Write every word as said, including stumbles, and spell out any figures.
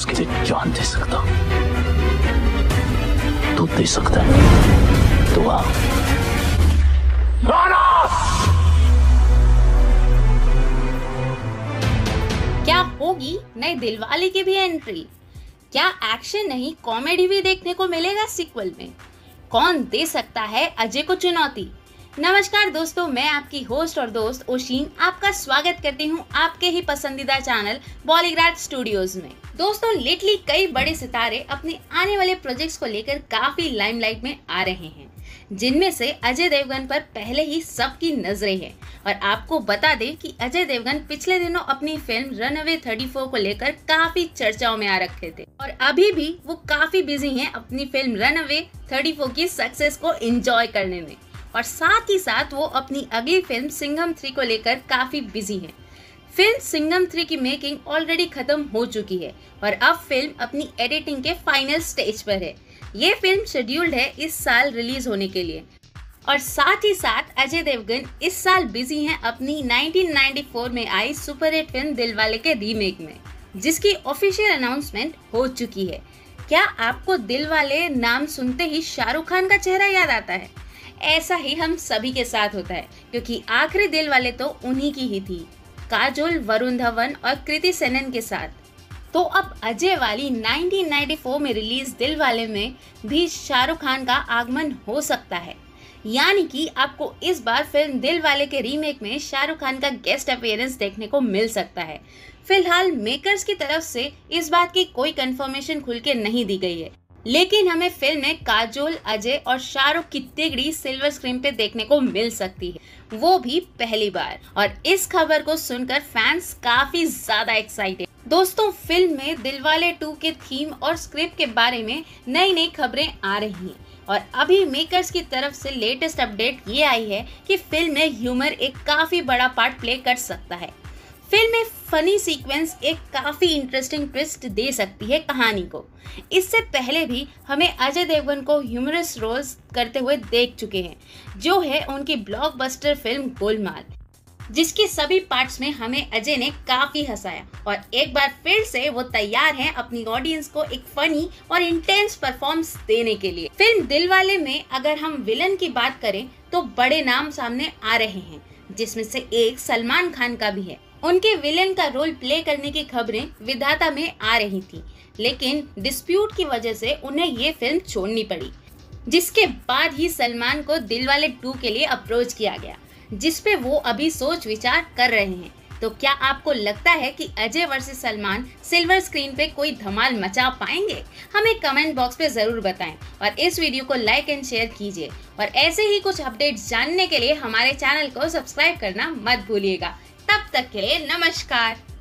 उसके लिए जान दे सकता हूं, तो दे सकता है तो आ। क्या होगी नए दिलवाले की भी एंट्री? क्या एक्शन नहीं कॉमेडी भी देखने को मिलेगा सीक्वल में? कौन दे सकता है अजय को चुनौती? नमस्कार दोस्तों, मैं आपकी होस्ट और दोस्त ओशीन आपका स्वागत करती हूं आपके ही पसंदीदा चैनल बॉलीग्राड स्टूडियोज में। दोस्तों, लेटली कई बड़े सितारे अपने आने वाले प्रोजेक्ट्स को लेकर काफी लाइमलाइट में आ रहे हैं, जिनमें से अजय देवगन पर पहले ही सबकी नजरें हैं। और आपको बता दें कि अजय देवगन पिछले दिनों अपनी फिल्म रनअवे थर्टी फोर को लेकर काफी चर्चाओं में आ रखे थे और अभी भी वो काफी बिजी हैं अपनी फिल्म रनअवे थर्टी फोर की सक्सेस को एंजॉय करने में। और साथ ही साथ वो अपनी अगली फिल्म सिंघम थ्री को लेकर काफी बिजी हैं। फिल्म सिंघम थ्री की मेकिंग ऑलरेडी खत्म हो चुकी है और अब फिल्म अपनी एडिटिंग के फाइनल स्टेज पर है। ये फिल्म शेड्यूल्ड है इस साल रिलीज होने के लिए। और साथ ही साथ अजय देवगन इस साल बिजी हैं अपनी नाइनटीन नाइंटी फोर में आई सुपरहिट फिल्म दिलवाले के रीमेक में, जिसकी ऑफिशियल अनाउंसमेंट हो चुकी है। क्या आपको दिलवाले नाम सुनते ही शाहरुख खान का चेहरा याद आता है? ऐसा ही हम सभी के साथ होता है, क्योंकि आखिरी दिलवाले तो उन्हीं की ही थी, काजोल, वरुण धवन और कृति सेनन के साथ। तो अब अजय वाली नाइनटीन नाइंटी फोर में रिलीज दिलवाले में भी शाहरुख खान का आगमन हो सकता है, यानी कि आपको इस बार फिल्म दिलवाले के रीमेक में शाहरुख खान का गेस्ट अपीयरेंस देखने को मिल सकता है। फिलहाल मेकर्स की तरफ से इस बात की कोई कंफर्मेशन खुल के नहीं दी गई है, लेकिन हमें फिल्म में काजोल, अजय और शाहरुख की तिगड़ी सिल्वर स्क्रीन पे देखने को मिल सकती है, वो भी पहली बार। और इस खबर को सुनकर फैंस काफी ज्यादा एक्साइटेड। दोस्तों, फिल्म में दिलवाले टू के थीम और स्क्रिप्ट के बारे में नई नई खबरें आ रही हैं और अभी मेकर्स की तरफ से लेटेस्ट अपडेट ये आई है कि फिल्म में ह्यूमर एक काफी बड़ा पार्ट प्ले कर सकता है। फिल्म में फनी सीक्वेंस एक काफी इंटरेस्टिंग ट्विस्ट दे सकती है कहानी को। इससे पहले भी हमें अजय देवगन को ह्यूमरस रोल्स करते हुए देख चुके हैं, जो है उनकी ब्लॉकबस्टर फिल्म गोलमाल, जिसके सभी पार्ट्स में हमें अजय ने काफी हंसाया। और एक बार फिर से वो तैयार हैं अपनी ऑडियंस को एक फनी और इंटेंस परफॉर्मेंस देने के लिए। फिल्म दिलवाले में अगर हम विलन की बात करें तो बड़े नाम सामने आ रहे हैं, जिसमें से एक सलमान खान का भी है। उनके विलेन का रोल प्ले करने की खबरें विधाता में आ रही थी, लेकिन डिस्प्यूट की वजह से उन्हें ये फिल्म छोड़नी पड़ी, जिसके बाद ही सलमान को दिलवाले टू के लिए अप्रोच किया गया, जिस पे वो अभी सोच विचार कर रहे हैं। तो क्या आपको लगता है कि Ajay versus Salman silver screen पे कोई धमाल मचा पाएंगे? हमें कमेंट बॉक्स पे जरूर बताएं और इस वीडियो को लाइक एंड शेयर कीजिए। और ऐसे ही कुछ अपडेट्स जानने के लिए हमारे चैनल को सब्सक्राइब करना मत भूलिएगा। तब तक के लिए नमस्कार।